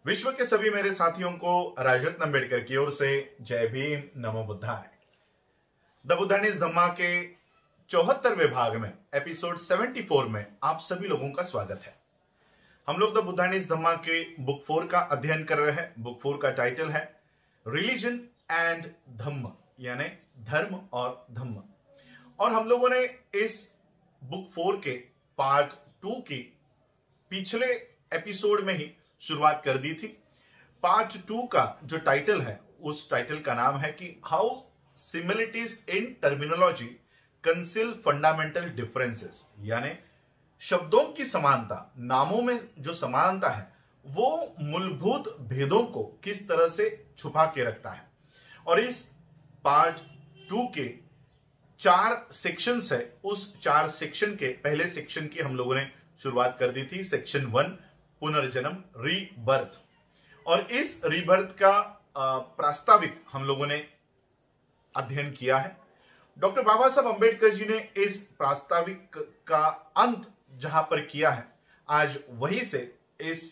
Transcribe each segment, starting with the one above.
विश्व के सभी मेरे साथियों को राजरत्न अम्बेडकर की ओर से जय भीम, नमो बुद्धाय। द बुद्धानीज धम्मा के 74वें भाग में एपिसोड 74 में आप सभी लोगों का स्वागत है। हम लोग द बुद्धानीज धम्मा के बुक 4 का अध्ययन कर रहे हैं। बुक 4 का टाइटल है रिलीजन एंड धम्म, यानी धर्म और धम्म। और हम लोगों ने इस बुक 4 के पार्ट 2 की पिछले एपिसोड में ही शुरुआत कर दी थी। पार्ट 2 का जो टाइटल है, उस टाइटल का नाम है कि how similarities in terminology conceal fundamental differences, यानी शब्दों की समानता, नामों में जो समानता है वो मूलभूत भेदों को किस तरह से छुपा के रखता है। और इस पार्ट 2 के 4 सेक्शंस है। उस 4 सेक्शन के पहले सेक्शन की हम लोगों ने शुरुआत कर दी थी। सेक्शन 1 पुनर्जन्म, रीबर्थ। और इस रीबर्थ का प्रास्ताविक हम लोगों ने अध्ययन किया है। डॉक्टर बाबा साहब अंबेडकर जी ने इस प्रास्ताविक का अंत जहां पर किया है, आज वहीं से इस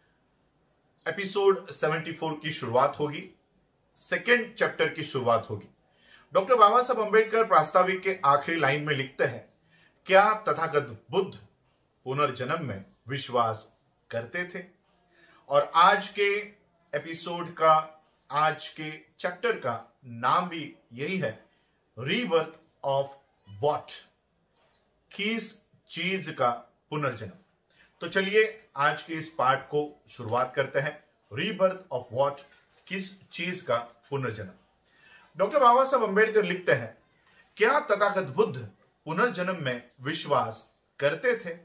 एपिसोड 74 की शुरुआत होगी, सेकेंड चैप्टर की शुरुआत होगी। डॉक्टर बाबा साहब अंबेडकर प्रास्ताविक के आखिरी लाइन में लिखते हैं, क्या तथागत बुद्ध पुनर्जन्म में विश्वास करते थे। और आज के एपिसोड का, आज के चैप्टर का नाम भी यही है, रीबर्थ ऑफ व्हाट, किस चीज का पुनर्जन्म। तो चलिए आज के इस पार्ट को शुरुआत करते हैं। रीबर्थ ऑफ व्हाट, किस चीज का पुनर्जन्म। डॉक्टर बाबा साहब अंबेडकर लिखते हैं, क्या तथागत बुद्ध पुनर्जन्म में विश्वास करते थे।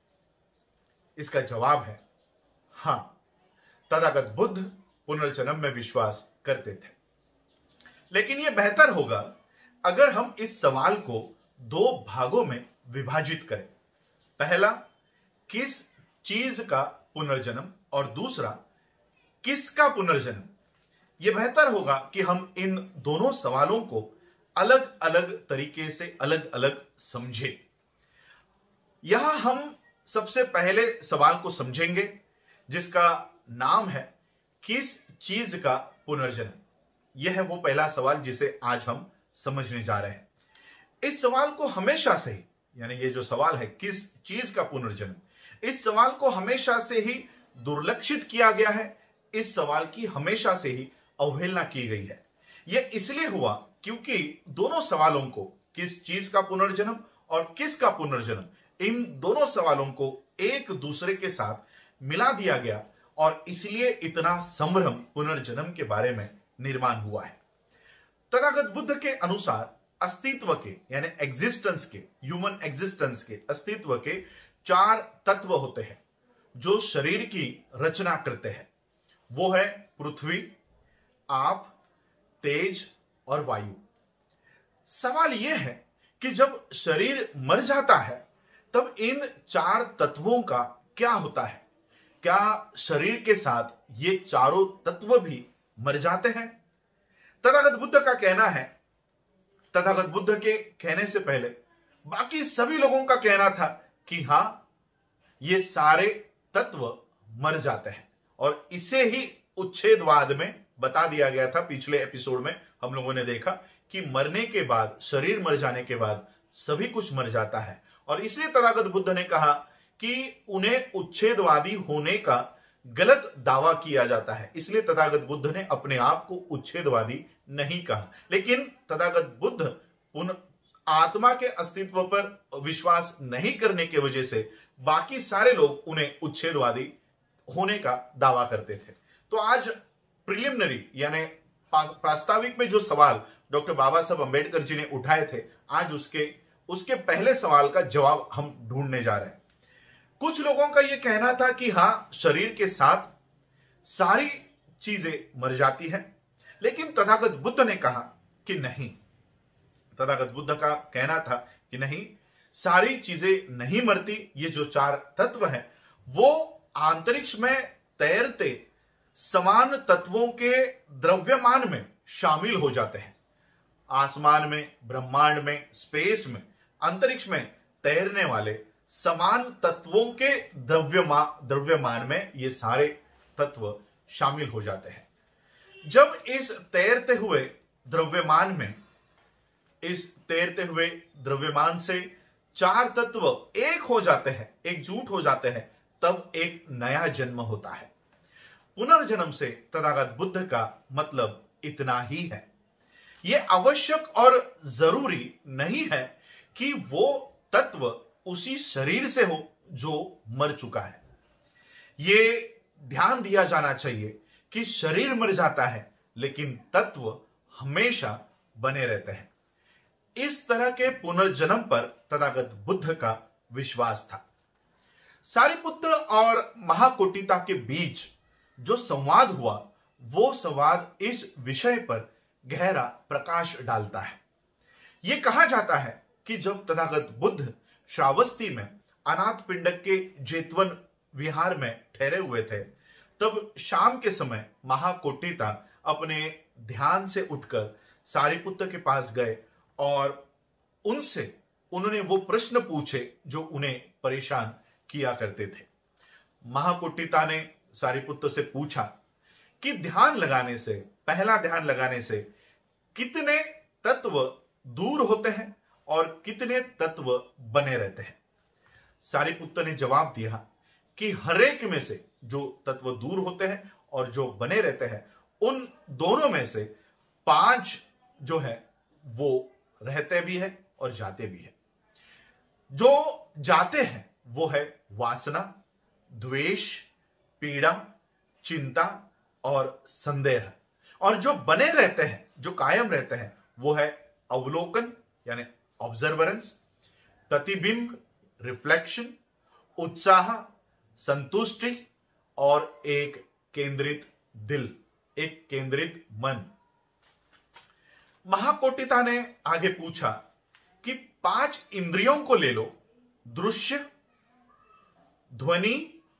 इसका जवाब है हां, तथागत बुद्ध पुनर्जन्म में विश्वास करते थे। लेकिन यह बेहतर होगा अगर हम इस सवाल को 2 भागों में विभाजित करें। पहला, किस चीज का पुनर्जन्म, और दूसरा, किसका पुनर्जन्म। यह बेहतर होगा कि हम इन दोनों सवालों को अलग अलग तरीके से अलग अलग समझें। यहां हम सबसे पहले सवाल को समझेंगे जिसका नाम है किस चीज का पुनर्जन्म। यह है वो पहला सवाल जिसे आज हम समझने जा रहे हैं। इस सवाल को हमेशा से ही, यानी ये जो सवाल है किस चीज का पुनर्जन्म, इस सवाल को हमेशा से ही दुर्लक्षित किया गया है। इस सवाल की हमेशा से ही अवहेलना की गई है। यह इसलिए हुआ क्योंकि दोनों सवालों को, किस चीज का पुनर्जन्म और किसका पुनर्जन्म, इन दोनों सवालों को एक दूसरे के साथ मिला दिया गया और इसलिए इतना संभ्रम पुनर्जन्म के बारे में निर्माण हुआ है। तथागत बुद्ध के अनुसार अस्तित्व के, यानी एग्जिस्टेंस के, ह्यूमन एग्जिस्टेंस के, अस्तित्व के 4 तत्व होते हैं जो शरीर की रचना करते हैं। वो है पृथ्वी, आप, तेज और वायु। सवाल यह है कि जब शरीर मर जाता है तब इन 4 तत्वों का क्या होता है। क्या शरीर के साथ ये चारों तत्व भी मर जाते हैं। तथागत बुद्ध का कहना है, तथागत बुद्ध के कहने से पहले बाकी सभी लोगों का कहना था कि हां, ये सारे तत्व मर जाते हैं। और इसे ही उच्छेदवाद में बता दिया गया था। पिछले एपिसोड में हम लोगों ने देखा कि मरने के बाद, शरीर मर जाने के बाद सभी कुछ मर जाता है। और इसलिए तथागत बुद्ध ने कहा कि उन्हें उच्छेदवादी होने का गलत दावा किया जाता है। इसलिए तथागत बुद्ध ने अपने आप को उच्छेदवादी नहीं कहा। लेकिन तथागत बुद्ध आत्मा के अस्तित्व पर विश्वास नहीं करने की वजह से बाकी सारे लोग उन्हें उच्छेदवादी होने का दावा करते थे। तो आज प्रिलिमिनरी, यानी प्रास्ताविक में जो सवाल डॉक्टर बाबा साहब अंबेडकर जी ने उठाए थे, आज उसके पहले सवाल का जवाब हम ढूंढने जा रहे हैं। कुछ लोगों का यह कहना था कि हां, शरीर के साथ सारी चीजें मर जाती हैं। लेकिन तथागत बुद्ध ने कहा कि नहीं। तथागत बुद्ध का कहना था कि नहीं, सारी चीजें नहीं मरती। ये जो 4 तत्व हैं वो अंतरिक्ष में तैरते समान तत्वों के द्रव्यमान में शामिल हो जाते हैं। आसमान में, ब्रह्मांड में, स्पेस में, अंतरिक्ष में तैरने वाले समान तत्वों के द्रव्यमान में ये सारे तत्व शामिल हो जाते हैं। जब इस तैरते हुए द्रव्यमान से चार तत्व एक हो जाते हैं, एकजुट हो जाते हैं, तब एक नया जन्म होता है। पुनर्जन्म से तथागत बुद्ध का मतलब इतना ही है। यह आवश्यक और जरूरी नहीं है कि वो तत्व उसी शरीर से हो जो मर चुका है। ये ध्यान दिया जाना चाहिए कि शरीर मर जाता है लेकिन तत्व हमेशा बने रहते हैं। इस तरह के पुनर्जन्म पर तथागत बुद्ध का विश्वास था। सारिपुत्र और महाकोटिता के बीच जो संवाद हुआ, वो संवाद इस विषय पर गहरा प्रकाश डालता है। यह कहा जाता है कि जब तथागत बुद्ध श्रावस्ती में अनाथ पिंडक के जेतवन विहार में ठहरे हुए थे, तब शाम के समय महाकोटिता अपने ध्यान से उठकर सारिपुत्र के पास गए और उन्होंने वो प्रश्न पूछे जो उन्हें परेशान किया करते थे। महाकोटिता ने सारिपुत्र से पूछा कि पहला ध्यान लगाने से कितने तत्व दूर होते हैं और कितने तत्व बने रहते हैं। सारिपुत्र ने जवाब दिया कि हरेक में से जो तत्व दूर होते हैं और जो बने रहते हैं, उन दोनों में से 5 जो है वो रहते भी है और जाते भी है। जो जाते हैं वो है वासना, द्वेष, पीड़ा, चिंता और संदेह, और जो बने रहते हैं, जो कायम रहते हैं, वो है अवलोकन यानी ऑब्जर्वेंस, प्रतिबिंब रिफ्लेक्शन, उत्साह, संतुष्टि और एक केंद्रित दिल, एक केंद्रित मन। महाकोटिता ने आगे पूछा कि 5 इंद्रियों को ले लो, दृश्य, ध्वनि,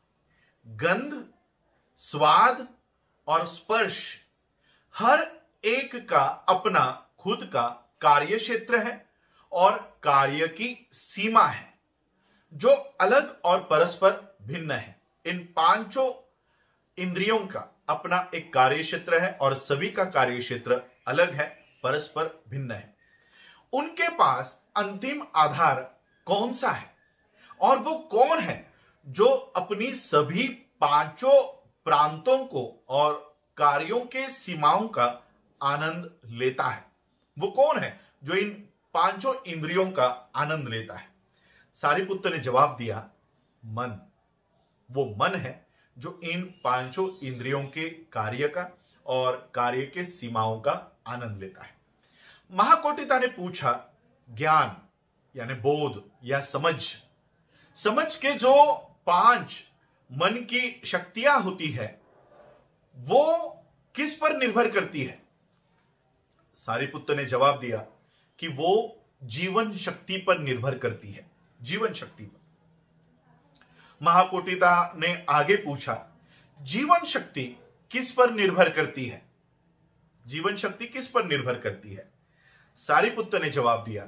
गंध, स्वाद और स्पर्श, हर एक का अपना खुद का कार्य क्षेत्र है और कार्य की सीमा है जो अलग और परस्पर भिन्न है। इन 5 इंद्रियों का अपना एक कार्य क्षेत्र है और सभी का कार्य क्षेत्र अलग है, परस्पर भिन्न है। उनके पास अंतिम आधार कौन सा है और वो कौन है जो अपनी सभी 5 प्रांतों को और कार्यों के सीमाओं का आनंद लेता है? वो कौन है जो इन 5 इंद्रियों का आनंद लेता है? सारिपुत्र ने जवाब दिया, मन। वो मन है जो इन 5 इंद्रियों के कार्य का और कार्य के सीमाओं का आनंद लेता है। महाकोटिता ने पूछा, ज्ञान यानी बोध या समझ के जो 5 मन की शक्तियां होती है, वो किस पर निर्भर करती है? सारिपुत्र ने जवाब दिया कि वो जीवन शक्ति पर निर्भर करती है, जीवन शक्ति पर। महाकोटिता ने आगे पूछा, जीवन शक्ति किस पर निर्भर करती है? जीवन शक्ति किस पर निर्भर करती है? सारिपुत्र ने जवाब दिया,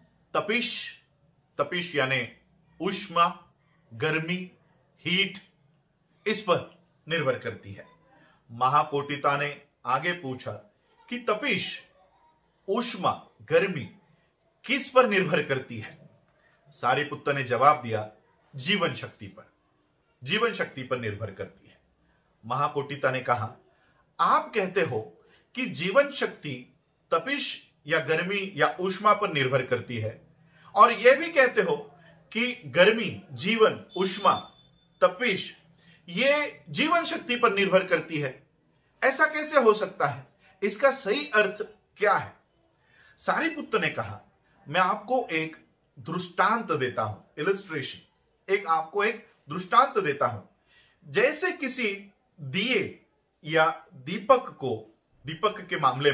तपिश यानी ऊष्मा, गर्मी, हीट, इस पर निर्भर करती है। महाकोटिता ने आगे पूछा कि तपिश, ऊष्मा, गर्मी किस पर निर्भर करती है? सारिपुत्र ने जवाब दिया, जीवन शक्ति पर निर्भर करती है। महाकोटिता ने कहा, आप कहते हो कि जीवन शक्ति तपिश या गर्मी या ऊष्मा पर निर्भर करती है, और यह भी कहते हो कि गर्मी, जीवन, ऊष्मा, तपिश ये जीवन शक्ति पर निर्भर करती है। ऐसा कैसे हो सकता है? इसका सही अर्थ क्या है? सारिपुत्र ने कहा, मैं आपको एक दृष्टांत देता हूं, इलस्ट्रेशन, आपको एक दृष्टांत देता हूं। जैसे किसी दिए या दीपक के मामले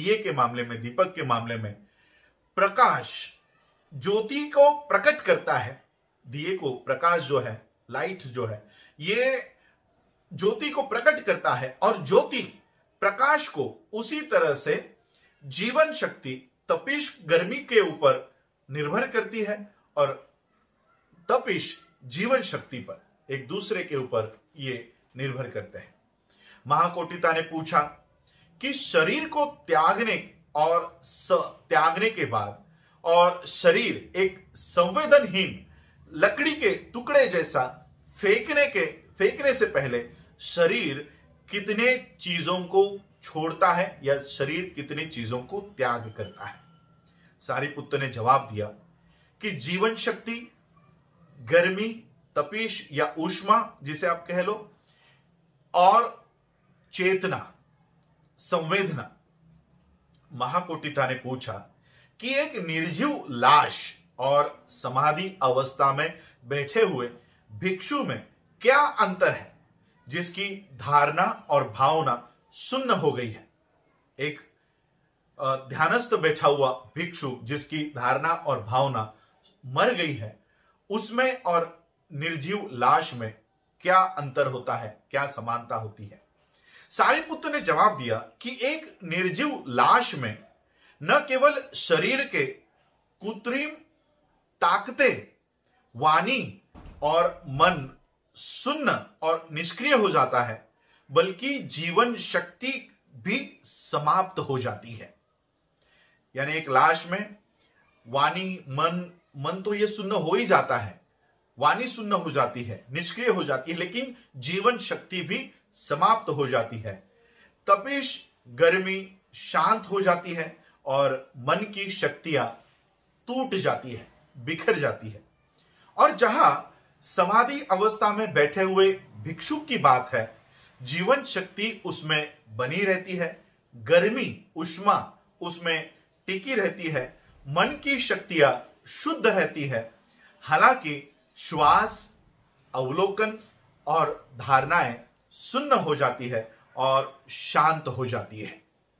में प्रकाश ज्योति को प्रकट करता है। दिए को प्रकाश जो है, लाइट जो है, ये ज्योति को प्रकट करता है, और ज्योति प्रकाश को उसी तरह से जीवन शक्ति तपिश गर्मी के ऊपर निर्भर करती है और तपिश जीवन शक्ति पर, एक दूसरे के ऊपर ये निर्भर करते हैं। महाकोटिता ने पूछा कि शरीर को त्यागने के बाद और शरीर एक संवेदनहीन लकड़ी के टुकड़े जैसा फेंकने से पहले शरीर कितने चीजों को छोड़ता है या शरीर कितनी चीजों को त्याग करता है। सारिपुत्र ने जवाब दिया कि जीवन शक्ति, गर्मी, तपिश या ऊष्मा जिसे आप कह लो, और चेतना, संवेदना। महाकोटिता ने पूछा कि एक निर्जीव लाश और समाधि अवस्था में बैठे हुए भिक्षु में क्या अंतर है जिसकी धारणा और भावना शून्य हो गई है। एक ध्यानस्थ बैठा हुआ भिक्षु जिसकी धारणा और भावना मर गई है, उसमें और निर्जीव लाश में क्या अंतर होता है, क्या समानता होती है। सारिपुत्र ने जवाब दिया कि एक निर्जीव लाश में न केवल शरीर के कृत्रिम ताकतें, वाणी और मन शून्य और निष्क्रिय हो जाता है, बल्कि जीवन शक्ति भी समाप्त हो जाती है। यानी एक लाश में वाणी, मन तो ये शून्य हो ही जाता है, वाणी शून्य हो जाती है, निष्क्रिय हो जाती है, लेकिन जीवन शक्ति भी समाप्त हो जाती है। तपिश, गर्मी शांत हो जाती है और मन की शक्तियां टूट जाती है, बिखर जाती है। और जहां समाधि अवस्था में बैठे हुए भिक्षुक की बात है, जीवन शक्ति उसमें बनी रहती है, गर्मी, ऊष्मा उसमें टिकी रहती है, मन की शक्तियां शुद्ध रहती है। हालांकि श्वास, अवलोकन और धारणाएं शून्य हो जाती है और शांत हो जाती है।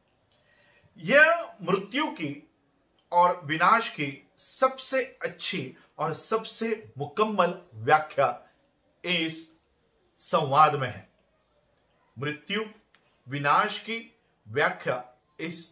यह मृत्यु की और विनाश की सबसे अच्छी और सबसे मुकम्मल व्याख्या इस संवाद में है। मृत्यु, विनाश की व्याख्या इस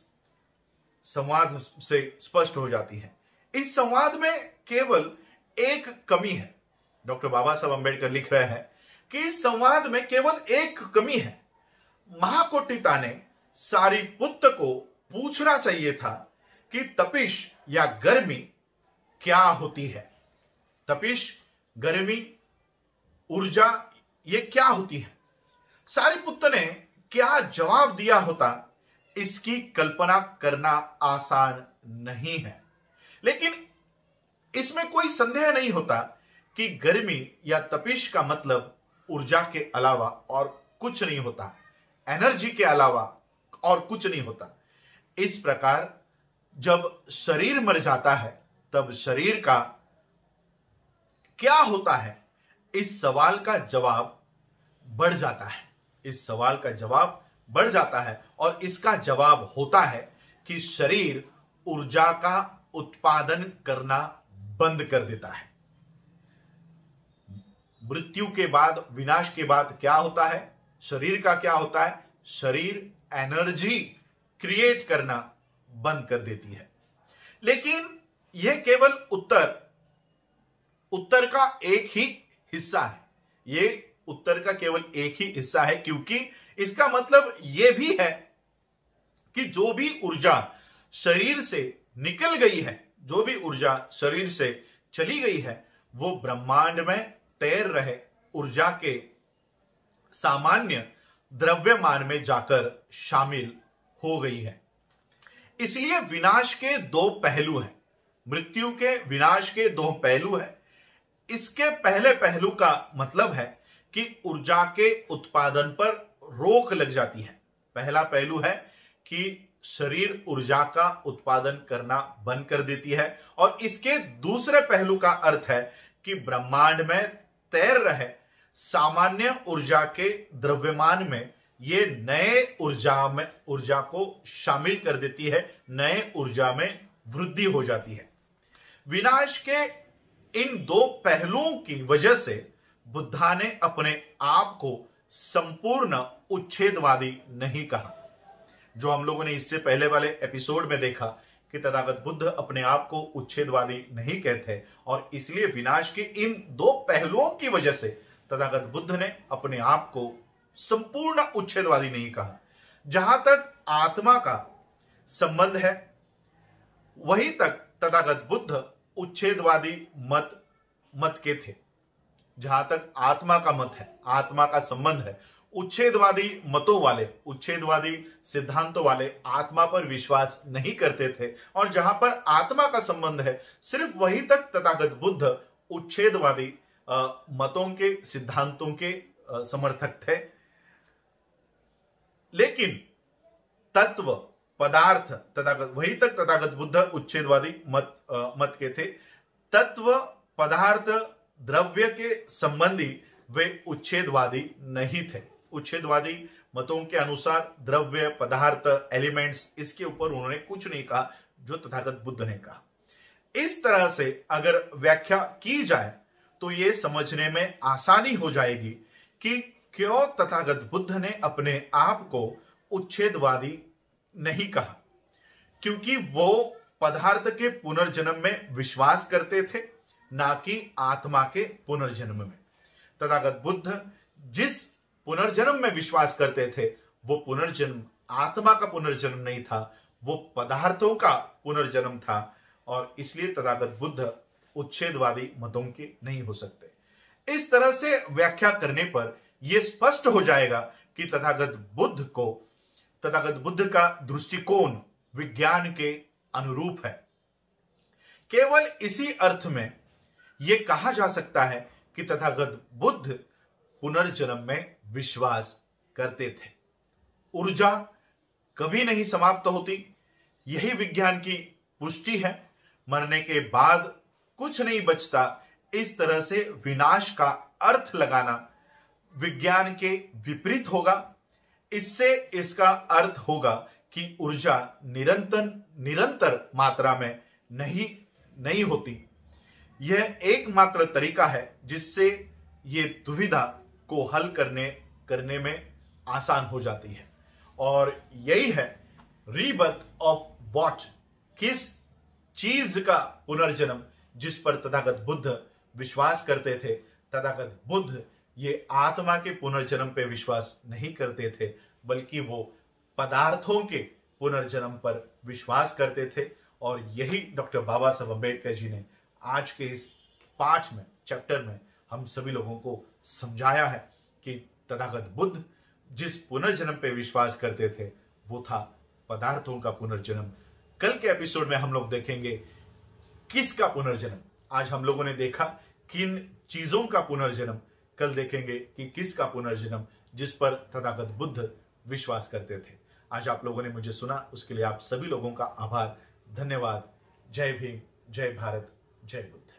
संवाद से स्पष्ट हो जाती है। इस संवाद में केवल एक कमी है। डॉक्टर बाबा साहब अंबेडकर लिख रहे हैं कि इस संवाद में केवल एक कमी है। महाकोटिता ने सारिपुत्र को पूछना चाहिए था कि तपिश या गर्मी क्या होती है। तपिश, गर्मी, ऊर्जा ये क्या होती है। सारिपुत्र ने क्या जवाब दिया होता, इसकी कल्पना करना आसान नहीं है, लेकिन इसमें कोई संदेह नहीं होता कि गर्मी या तपिश का मतलब ऊर्जा के अलावा और कुछ नहीं होता, एनर्जी के अलावा और कुछ नहीं होता। इस प्रकार जब शरीर मर जाता है तब शरीर का क्या होता है, इस सवाल का जवाब बढ़ जाता है। इस सवाल का जवाब बढ़ जाता है और इसका जवाब होता है कि शरीर ऊर्जा का उत्पादन करना बंद कर देता है। मृत्यु के बाद, विनाश के बाद क्या होता है, शरीर का क्या होता है, शरीर एनर्जी क्रिएट करना बंद कर देती है। लेकिन यह केवल उत्तर का एक ही हिस्सा है। यह उत्तर का केवल एक ही हिस्सा है, क्योंकि इसका मतलब यह भी है कि जो भी ऊर्जा शरीर से निकल गई है, जो भी ऊर्जा शरीर से चली गई है, वो ब्रह्मांड में तैर रहे ऊर्जा के सामान्य द्रव्यमान में जाकर शामिल हो गई है। इसलिए विनाश के दो पहलू हैं। मृत्यु के, विनाश के दो पहलू हैं। इसके पहले पहलू का मतलब है कि ऊर्जा के उत्पादन पर रोक लग जाती है। पहला पहलू है कि शरीर ऊर्जा का उत्पादन करना बंद कर देती है, और इसके दूसरे पहलू का अर्थ है कि ब्रह्मांड में तैर रहे सामान्य ऊर्जा के द्रव्यमान में ये नए ऊर्जा को शामिल कर देती है, नए ऊर्जा में वृद्धि हो जाती है। विनाश के इन दो पहलुओं की वजह से बुद्धा ने अपने आप को संपूर्ण उच्छेदवादी नहीं कहा। जो हम लोगों ने इससे पहले वाले एपिसोड में देखा कि तथागत बुद्ध अपने आप को उच्छेदवादी नहीं कहते, और इसलिए विनाश के इन दो पहलुओं की वजह से तथागत बुद्ध ने अपने आप को संपूर्ण उच्छेदवादी नहीं कहा। जहां तक आत्मा का संबंध है वहीं तक तथागत बुद्ध उच्छेदवादी मत के थे। जहां तक आत्मा का मत है, आत्मा का संबंध है, उच्छेदवादी मतों वाले, उच्छेदवादी सिद्धांतों वाले आत्मा पर विश्वास नहीं करते थे। और जहां पर आत्मा का संबंध है सिर्फ वहीं तक तथागत बुद्ध उच्छेदवादी मतों के, सिद्धांतों के समर्थक थे। लेकिन तत्व, पदार्थ, तथागत वहीं तक तथागत बुद्ध उच्छेदवादी मत के थे। तत्व, पदार्थ, द्रव्य के संबंधी वे उच्छेदवादी नहीं थे। उच्छेदवादी मतों के अनुसार द्रव्य, पदार्थ, एलिमेंट्स, इसके ऊपर उन्होंने कुछ नहीं कहा जो तथागत बुद्ध ने कहा। इस तरह से अगर व्याख्या की जाए तो यह समझने में आसानी हो जाएगी कि क्यों तथागत बुद्ध ने अपने आप को उच्छेदवादी नहीं कहा। क्योंकि वो पदार्थ के पुनर्जन्म में विश्वास करते थे, ना कि आत्मा के पुनर्जन्म में। तथागत बुद्ध जिस पुनर्जन्म में विश्वास करते थे वो पुनर्जन्म आत्मा का पुनर्जन्म नहीं था, वो पदार्थों का पुनर्जन्म था। और इसलिए तथागत बुद्ध उच्छेदवादी मतों के नहीं हो सकते। इस तरह से व्याख्या करने पर यह स्पष्ट हो जाएगा कि तथागत बुद्ध का दृष्टिकोण विज्ञान के अनुरूप है। केवल इसी अर्थ में यह कहा जा सकता है कि तथागत बुद्ध पुनर्जन्म में विश्वास करते थे। ऊर्जा कभी नहीं समाप्त होती, यही विज्ञान की पुष्टि है। मरने के बाद कुछ नहीं बचता, इस तरह से विनाश का अर्थ लगाना विज्ञान के विपरीत होगा। इससे इसका अर्थ होगा कि ऊर्जा निरंतर मात्रा में नहीं होती। यह एकमात्र तरीका है जिससे ये दुविधा को हल करने में आसान हो जाती है। और यही है रीबर्थ ऑफ व्हाट, किस चीज का पुनर्जन्म जिस पर तथागत बुद्ध विश्वास करते थे। तथागत बुद्ध ये आत्मा के पुनर्जन्म पे विश्वास नहीं करते थे, बल्कि वो पदार्थों के पुनर्जन्म पर विश्वास करते थे। और यही डॉक्टर बाबा साहब अम्बेडकर जी ने आज के इस पाठ में, चैप्टर में हम सभी लोगों को समझाया है कि तथागत बुद्ध जिस पुनर्जन्म पे विश्वास करते थे वो था पदार्थों का पुनर्जन्म। कल के एपिसोड में हम लोग देखेंगे किसका पुनर्जन्म। आज हम लोगों ने देखा किन चीजों का पुनर्जन्म, कल देखेंगे कि किसका पुनर्जन्म जिस पर तथागत बुद्ध विश्वास करते थे। आज आप लोगों ने मुझे सुना, उसके लिए आप सभी लोगों का आभार, धन्यवाद। जय भीम, जय भारत, जय बुद्ध।